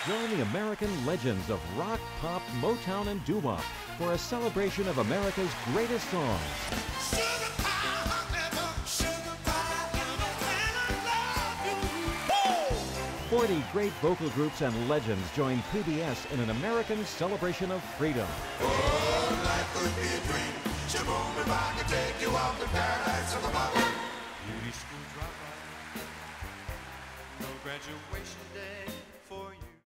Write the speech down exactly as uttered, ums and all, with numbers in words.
Join the American legends of rock, pop, Motown, and doo-wop for a celebration of America's greatest songs. Sugar pie, honey, sugar pie, you know when I love you. Woo! forty great vocal groups and legends join P B S in an American celebration of freedom. Oh, life could be a dream. Shaboom, if I could take you off to paradise of the bottom. Beauty school dropout, no graduation day.